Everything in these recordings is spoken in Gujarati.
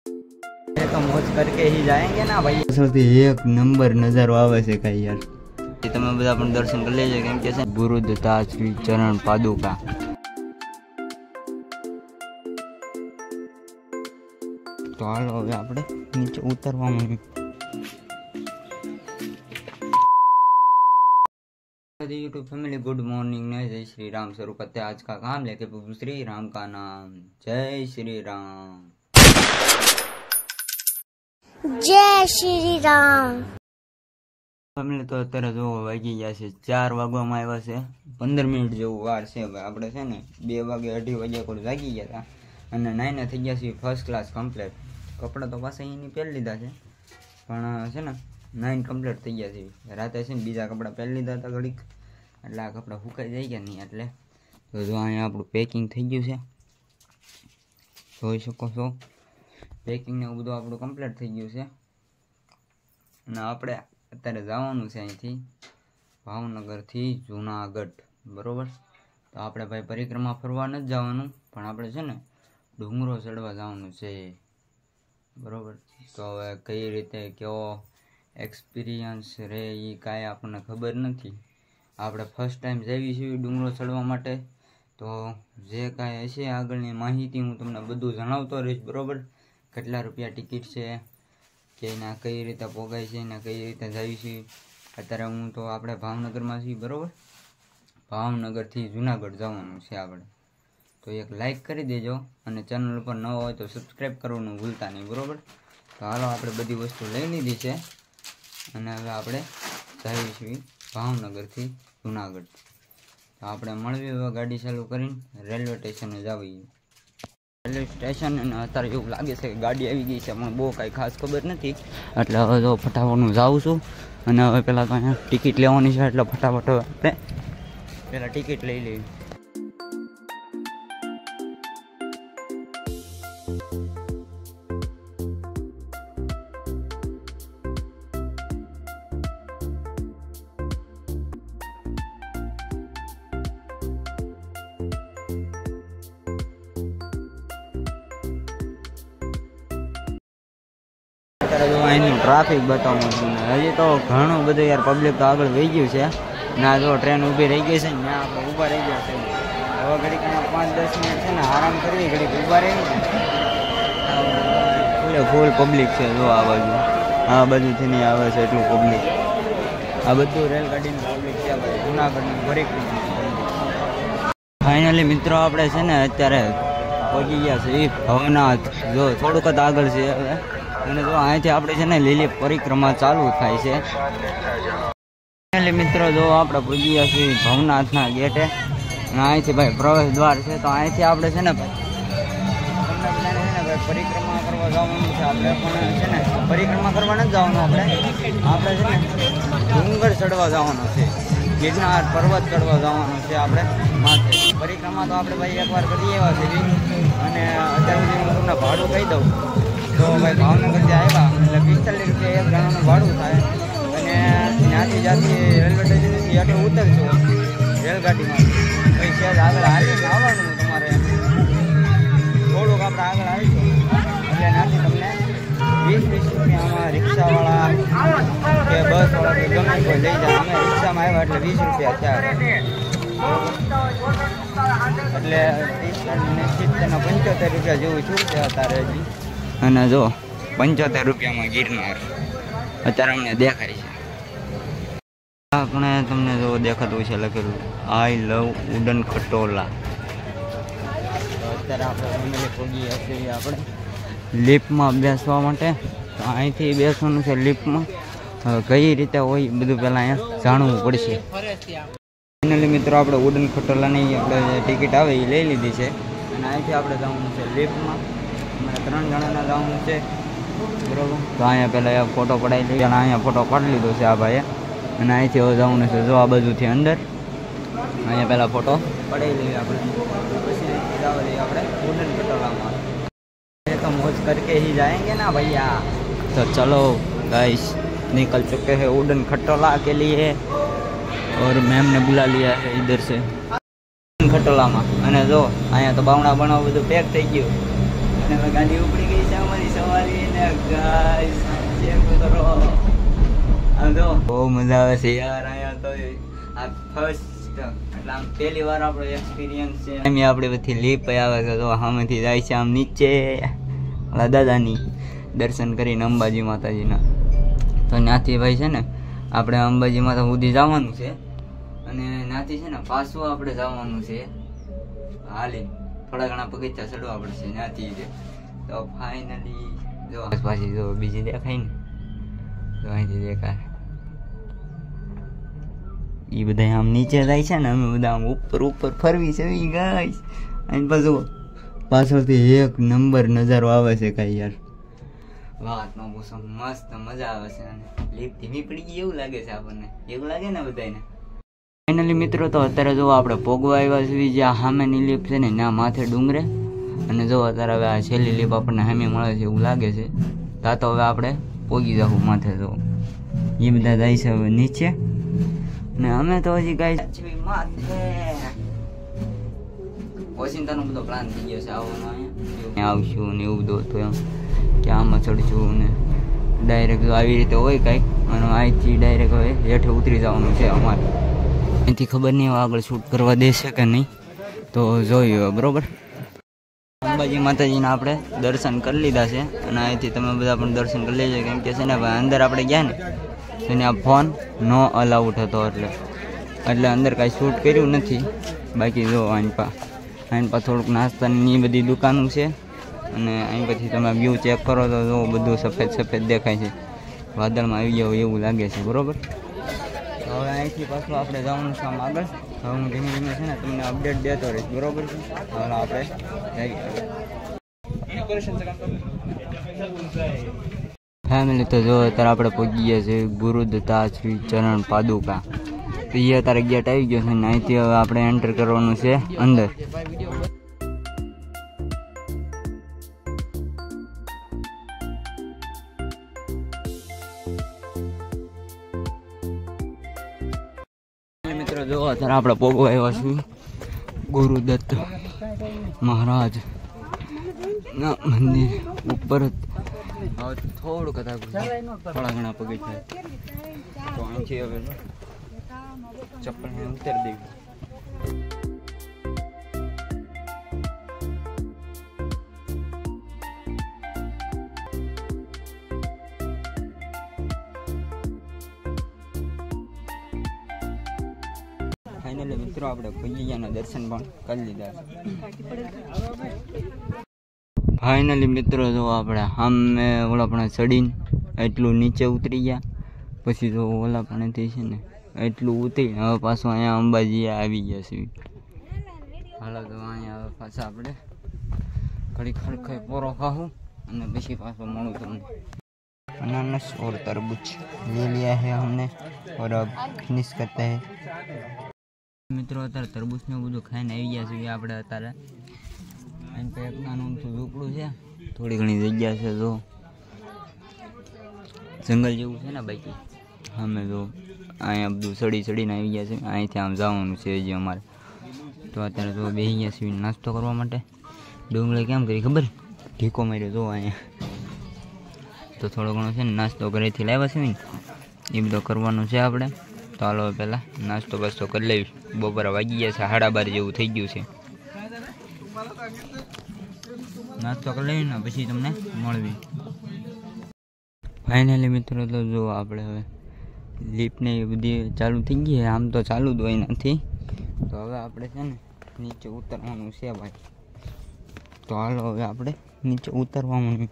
तो मौज करके ही जाएंगे ना भाई। સૌથી એક નંબર નજારો આવે છે કઈ યાર, તમે બધા પણ દર્શન કરી લેજો કેમ કે છે ગુરુદત્તા શ્રી ચરણ પાદુકા. તો હાલો હવે આપણે નીચે ઉતરવાનું. यूट्यूब फैमिली गुड मॉर्निंग ने जय श्री राम. शुरू करते हैं आज का काम लेके प्रभु श्री राम का नाम. जय श्री राम. जय श्री राम. ફેમિલી તો અત્યારે જો વાગી ગયા છે 4 વાગવામાં આવ્યા છે, 15 મિનિટ જેવું વાર છે. હવે આપણે છે ને 2 વાગે 2:30 વાગ્યા કોઈ જાગી ગયા હતા અને નાઈને થઈ ગયા છે ફર્સ્ટ ક્લાસ કમ્પ્લીટ. કપડાં તો પાછા અહીંની પહેરી લીધા છે પણ છે ને 9 કમ્પ્લીટ થઈ ગયા છે. રાતે છે ને બીજા કપડાં પહેરી લીધા હતા ઘડીક, એટલે આ કપડાં સુકાઈ જાય ગયા નહીં. એટલે તો જો અહીંયા આપણું પેકિંગ થઈ ગયું છે, જોઈ શકો છો. પેકિંગ ને બધું આપણું કમ્પ્લીટ થઈ ગયું છે અને આપણે અત્યારે જવાનું છે અહીંથી ભાવનગરથી જુનાગઢ, બરાબર. તો આપણે ભાઈ પરિક્રમા ફરવા નથી જવાનું પણ આપણે છે ને ડુંગરો ચડવા જવાનું છે, બરાબર. તો હવે કઈ રીતે કેવો એક્સપિરિયન્સ રહે એ કાંઈ આપણને ખબર નથી. આપણે ફર્સ્ટ ટાઈમ જઈએ છીએ ડુંગરો ચડવા માટે. તો જે કાંઈ હશે આગળની માહિતી હું તમને બધું જણાવતો રહીશ, બરાબર. કેટલા રૂપિયા ટિકિટ છે કે એના કઈ રીતે પોગાય છે ને કઈ રીતે જઈએ છીએ. અત્યારે હું તો આપણે ભાવનગરમાં છીએ, બરાબર. ભાવનગરથી જુનાગઢ જવાનું છે આપણે. તો એક લાઈક કરી દેજો અને ચેનલ ઉપર ન હોય તો સબસ્ક્રાઈબ કરવાનું ભૂલતા નહીં, બરાબર. તો હાલો આપણે બધી વસ્તુ લઈ લીધી છે અને હવે આપણે જઈએ છીએ ભાવનગરથી જુનાગઢ. તો આપણે મળવી હવે ગાડી ચાલુ કરીને રેલવે સ્ટેશને જઈએ. રેલવે સ્ટેશન અને અત્યારે એવું લાગે છે કે ગાડી આવી ગઈ છે પણ બહુ કાંઈ ખાસ ખબર નથી. એટલે હવે તો ફટાફટ હું જાઉં છું અને હવે પહેલાં તો અહીંયા ટિકિટ લેવાની છે એટલે ફટાફટ આપણે પહેલાં ટિકિટ લઈ લેવી. અત્યારે જો અહીંનું ટ્રાફિક બતાવું છું ને હજી તો ઘણું બધું યાર પબ્લિક તો આગળ વહી ગયું છે. ના જો ટ્રેન ઊભી રહી ગઈ છે ને ત્યાં આપણે ઊભા રહી ગયા છે. હવે ઘડીકમાં 5-10 મિનિટ છે ને આરામ કરવી, ઘડીક ઊભા રહી ફૂલ પબ્લિક છે. જો આ બાજુથી નહીં આવે છે એટલું પબ્લિક. આ બધું રેલગાડીનું પબ્લિક છે ભાઈ, જુનાગઢનું પરિક્રમા. ફાઇનલી મિત્રો આપણે છે ને અત્યારે પહોંચી ગયા છે ભવનાથ. જો થોડુંક જ આગળ છે હવે અને જો અહીંથી આપણે છે ને લીલી પરિક્રમા ચાલુ થાય છે. ફાઇનલી મિત્રો જો આપણે પહોંચી ગયા છીએ ભવનાથના ગેટે અને અહીંથી ભાઈ પ્રવેશ દ્વાર છે. તો અહીંથી આપણે છે ને ભાઈ પરિક્રમા કરવા જવાનું છે. આપણે પણ છે ને પરિક્રમા કરવા નથી જવાનું, આપણે છે ને ડુંગર ચડવા જવાનું છે, ગિરનાર પર્વત ચડવા જવાનું છે આપણે માથે. પરિક્રમા તો આપણે ભાઈ એકવાર કરી એવા છે અને અત્યાર સુધી હું તમને ભાડું કહી દઉં તો ભાઈ ભાવનગરથી આવ્યા એટલે 45 રૂપિયા એક જણાનું ભાડું થાય અને ત્યાંથી રેલવે સ્ટેશનથી આગળ ઉતરશો રેલગાડીમાં પછી સહેજ આગળ હાલીને આવવાનું તમારે. થોડુંક આપણે આગળ આવીશું એટલે ત્યાંથી તમને 20 રૂપિયામાં રિક્ષાવાળા કે બસવાળા કે ગમે કોઈ લઈ જાય. અમે રિક્ષામાં આવ્યા એટલે 20 રૂપિયા થયા એટલે 75 રૂપિયા જેવું છું છે અત્યારે હજી. અને જો 75 રૂપિયામાં ગિરનાર અત્યારે અમને દેખાય છે. આપણે તમને જો દેખાતું છે લખેલું આઈ લવ ઉડન ખટોલા. અત્યારે આપણે ફેમિલી પહોંચી છીએ આપણે લિફ્ટમાં બેસવા માટે. તો અહીંથી બેસવાનું છે લિફ્ટમાં. કઈ રીતે હોય બધું પહેલાં અહીંયા જાણવું પડશે. ફાઇનલી મિત્રો આપણે ઉડન ખટોલાની આપણે ટિકિટ આવે એ લઈ લીધી છે અને અહીંથી આપણે જવાનું છે લિફ્ટમાં. અમારે 3 જણાના જવાનું છે, બરાબર. તો અહીંયા પહેલાં ફોટો પડાવી લઈએ. અહીંયા ફોટો પાડી લીધો છે આ ભાઈએ અને અહીંથી હવે જવાનું છે જો આ બાજુથી અંદર. અહીંયા પહેલાં ફોટો પડાવી લઈએ આપણે, પછી જવા દઈએ આપણે ઉડન ખટોલામાં. तो मौज करके ही जाएंगे ना भैया. तो चलो गाइस निकल चुके हैं उड़न खटोला के लिए और मैम ने बुला लिया है इधर से खटोलाમાં. અને જો અહીંયા તો બાવણા બનાવ બધું પેક થઈ ગયું અને ગાડી ઉપડી ગઈ છે અમારી સવારે. બહુ મજા આવે છે યાર અહીંયા તો આ ફર્સ્ટ એટલે આમ પહેલી વાર આપણો એક્સપિરિયન્સ છે એમ આપણે બધી લીપ આવે છે તો સામેથી જાય છે આમ નીચે ઓલા દાદાની દર્શન કરીને અંબાજી માતાજીના તો ત્યાંથી ભાઈ છે ને આપણે અંબાજી માતા સુધી જવાનું છે અને ત્યાંથી છે ને પાછું આપણે જવાનું છે હાલે થોડા ઘણા પગથિયા ચડવા પડશે ત્યાંથી છે તો ફાઇનલી જો પાછી જો બીજી દેખાય ને તો અહીંથી દેખાય એ બધા આમ નીચે જાય છે ને અમે બધા આમ ઉપર ફરવી છે ગાઈસ અને પાછું પાછળથી એક નંબર નજારો આવે છે કાંઈ યાર વાતનો પૂછો મસ્ત મજા આવે છે અને લીપ ધીમી પડી ગઈ એવું લાગે છે આપણને એવું લાગે ને બધાને ફાઇનલી મિત્રો તો અત્યારે જો આપણે પોગવા આવ્યા છીએ જ્યાં સામેની લીપ છે ને ત્યાં માથે ડુંગરે અને જો અત્યારે હવે આ છેલ્લી લીપ આપણને સામે મળે છે એવું લાગે છે ત્યાં તો હવે આપણે પોગી જવું માથે જો એ બધા જાય છે હવે નીચે ને અમે તો હજી કાંઈ માથે ઓચિંતાનો બધો પ્લાન થઈ ગયો છે આવવાનો અહીંયા આવશું ને એવું બધું હતું એમ કે આમાં ચડશું ને ડાયરેક્ટ આવી રીતે હોય કાંઈક અને અહીંથી ડાયરેક્ટ હવે હેઠે ઉતરી જવાનું છે અમારે અહીંથી ખબર નહીં આગળ શૂટ કરવા દેશે કે નહીં તો જોયું બરોબર અંબાજી માતાજીના આપણે દર્શન કરી લીધા છે અને અહીંથી તમે બધા પણ દર્શન કરી લેજો કેમ કે છે ને ભાઈ અંદર આપણે ગયા ને તેને આ ફોન નો અલાઉડ હતો એટલે અંદર કાંઈ શૂટ કર્યું નથી બાકી જો અહીં પા થોડુંક નાસ્તાની બધી દુકાનો છે અને અહીં પછી તમે વ્યૂ ચેક કરો તો જો બધું સફેદ દેખાય છે વાદળમાં આવી ગયો એવું લાગે છે બરોબર હવે અહીંથી પાછું આપણે જવાનું છે આમ આગળ હવે હું ધીમે ધીમે છે ને તમને અપડેટ દેતો રહીશ બરોબર છે હવે આપણે ફેમિલી તો જો અત્યારે આપણે પહોંચી ગયા છે ગુરુદત્તા શ્રી ચરણ પાદુકા તો એ અત્યારે ગેટ આવી ગયો છે ને અહીંથી હવે આપણે એન્ટર કરવાનું છે અંદર મિત્રો જો અત્યારે આપણે પોગવા આવ્યા છીએ ગુરુદત્ત મહારાજ ના મંદિર ઉપર હવે થોડુંક થોડા ઘણા પગથિયા તો અહીંથી હવે ચપ્પલ ઉતારી દેવી ફાઇનલી મિત્રો આપણે ભૈયાના દર્શન પણ કરી લીધા છે ફાઇનલી મિત્રો જો આપણે સામે ઓલા પણ ચડીને એટલું નીચે ઉતરી ગયા પછી જો ઓલા પણથી છે ને એટલું ઉતરી હવે પાછું અહીંયા અંબાજી આવી ગયા છે હાલો તો અહીંયા હવે પાછા આપણે ઘડી ખડખાઈ પોરો ખાવું અને પછી પાછું મળું તમને अनानास और तरबूज ले लिया है हमने और अब फिनिश करते हैं મિત્રો અત્યારે તરબૂચ ને બધું ખાઈને આવી ગયા છે આપણે અત્યારે એમ તો એક નાનું ઝૂંપડું છે થોડી ઘણી જગ્યા છે જો જંગલ જેવું છે ને બાકી અમે જો અહીંયા બધું ચડીને આવી ગયા છે અહીંથી આમ જવાનું છે હજી અમારે તો અત્યારે જો બેસી ગયા છે નાસ્તો કરવા માટે ડુંગળી કેમ કરી ખબર ઢીકો માર્યો જો અહીંયા તો થોડો ઘણો છે ને નાસ્તો ઘરેથી લાવ્યા છે ને એ બધો કરવાનો છે આપણે તો હાલો પહેલાં નાસ્તો બાસ્તો કરી લેવી બપોરે વાગી ગયા છે 12:30 જેવું થઈ ગયું છે નાસ્તો કરી લેવી ને પછી તમને મળવી ફાઇનલી મિત્રો તો જો આપણે હવે લિફ્ટને એ બધી ચાલુ થઈ ગઈ આમ તો ચાલુ જ હોય નથી તો હવે આપણે છે ને નીચે ઉતરવાનું છે ભાઈ તો હાલો હવે આપણે નીચે ઉતરવાનું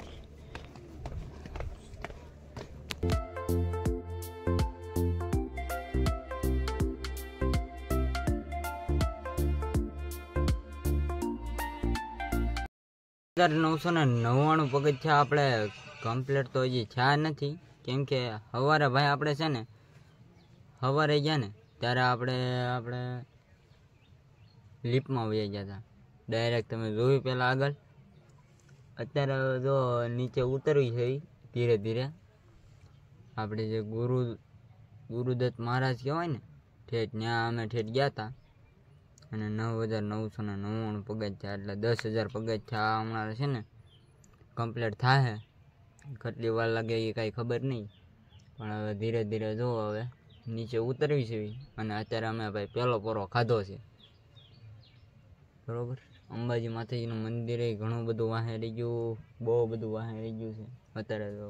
$999 પગથિયા આપણે કમ્પ્લીટ તો હજી થયા નથી કેમ કે સવારે ભાઈ આપણે છે ને સવારે ગયા ને ત્યારે આપણે લિફ્ટમાં વહી ગયા હતા ડાયરેક્ટ તમે જોયું પહેલાં આગળ અત્યારે જો નીચે ઉતરવી છે ધીરે ધીરે આપણે જે ગુરુદત્ત મહારાજ કહેવાય ને ઠેઠ ત્યાં અમે ઠેઠ ગયા હતા અને 9,999 પગથિયા એટલે 10,000 પગથિયા હમણાં છે ને કમ્પ્લીટ થાય કેટલી વાર લાગે એ કાંઈ ખબર નહીં પણ હવે ધીરે ધીરે જો હવે નીચે ઉતરવી છે અને અત્યારે અમે ભાઈ પહેલો પોરો ખાધો છે બરોબર. અંબાજી માતાજીનું મંદિર ઘણું બધું વાહે રહી ગયું, બહુ બધું વાહે રહી ગયું છે અત્યારે તો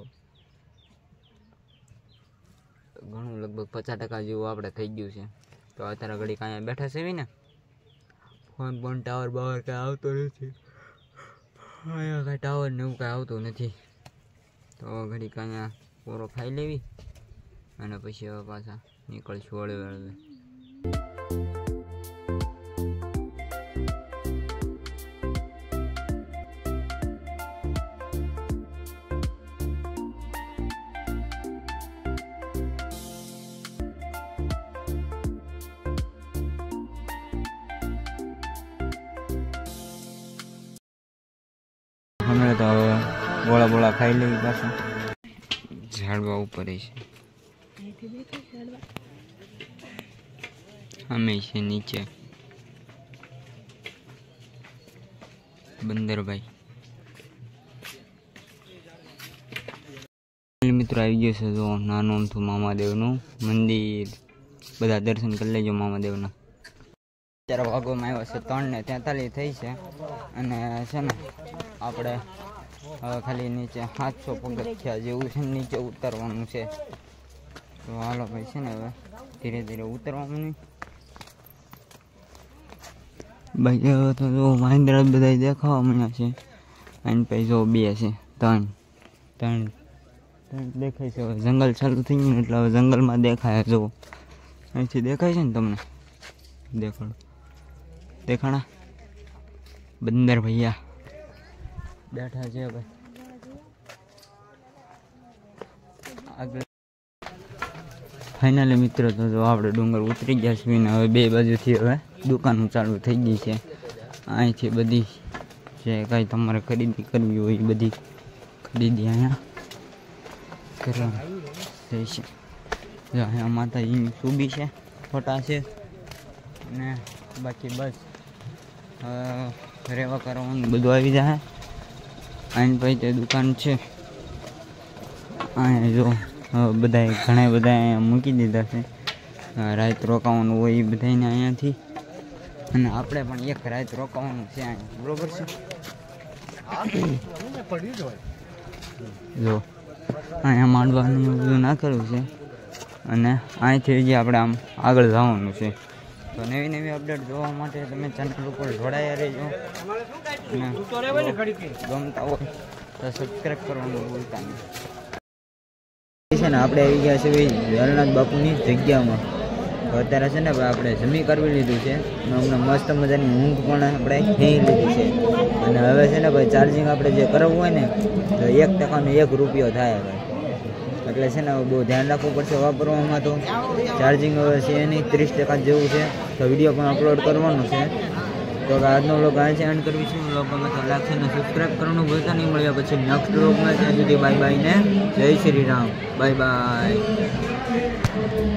ઘણું લગભગ 50% જેવું આપણે થઈ ગયું છે. તો અત્યારે ઘડી કાંઈ બેઠા છે ને ફોન પણ ટાવર બાવર કાંઈ આવતો નથી, અહીંયા કાંઈ ટાવર ને એવું કાંઈ આવતું નથી. તો ઘડી કાંઈ પૂરો ખાઈ લેવી અને પછી હવે પાછા નીકળશું હળવે હળવે. હમણાં તો હવે બોળા બોળા ખાઈ લેવી પાછું. ઝાડવા ઉપર છે, અમે છે નીચે બંદરભાઈ. મિત્રો આવી ગયો છે જો નાનું અમથું મામાદેવનું મંદિર, બધા દર્શન કરી લેજો મામાદેવના. અત્યારે વાગવામાં આવ્યો છે 3:43 થઈ છે અને છે ને આપણે હવે ખાલી નીચે 700 પગથિયા જેવું છે, નીચે ઉતરવાનું છે. તો હાલો ભાઈ છે ને હવે ધીરે ધીરે ઉતરવાનું ભાઈ. હવે તો જો વાંદરા બધા દેખાવા મળ્યા છે અને પછી જો 2 છે 3 દેખાય છે. હવે જંગલ ચાલુ થઈ ગયું એટલે હવે જંગલમાં દેખાય. જો અહીંથી દેખાય છે ને તમને, દેખાણા બંદર ભૈયા બેઠા છે ભાઈ આગળ. ફાઇનલી મિત્રો તો જો આપણે ડુંગર ઉતરી ગયા છીએ ને હવે 2 બાજુથી હવે દુકાનો ચાલુ થઈ ગઈ છે. અહીંથી બધી જે કાંઈ તમારે ખરીદી કરવી હોય એ બધી ખરીદી અહીંયા કરવાની થઈ છે. જો અહીંયા માતાજીની સુબી છે, ફોટા છે અને બાકી બસ રહેવા કરવાનું બધું આવી જાય. આઈને પછી તે દુકાન છે અહીંયા જો બધા ઘણા બધા અહીંયા મૂકી દીધા છે. રાત રોકાવાનું હોય એ બધાને અહીંયાથી, અને આપણે પણ એક રાત રોકાવાનું છે અહીંયા, બરોબર છે. જો અહીંયા માંડવાનું એવું બધું નાખેલું છે અને અહીંથી જે આપણે આમ આગળ જવાનું છે. તો નવી નવી અપડેટ જોવા માટે તમે ચેનલ ઉપર જોડાયા રહેજો અને ગમતા હોય તો સબસ્ક્રાઈબ કરવાનું ભૂલતા નહીં. છે ને આપણે આવી ગયા છે વેલનાથ બાપુની જગ્યામાં. અત્યારે છે ને આપણે જમી કરવી લીધું છે અને અમને મસ્ત મજાની ઊંઘ પણ આપણે ખેઈ લીધી છે. અને હવે છે ને ભાઈ ચાર્જિંગ આપણે જે કરવું હોય ને તો 1% નો 1 રૂપિયો થાય ભાઈ. એટલે છે ને બહુ ધ્યાન રાખવું પડશે વાપરવામાં. તો ચાર્જિંગ હવે છે નહીં 30% જેવું છે. તો વિડીયો પણ અપલોડ કરવાનો છે. તો આજનો વ્લોગ આ છે એન્ડ કરવી છે. વ્લોગ ગમે તો લાઈક અને સબસ્ક્રાઈબ કરવાનું ભૂલતા નહીં. મળ્યા પછી નેક્સ્ટ વ્લોગમાં. ત્યાં સુધી બાય બાય ને જય શ્રી રામ. Bye bye.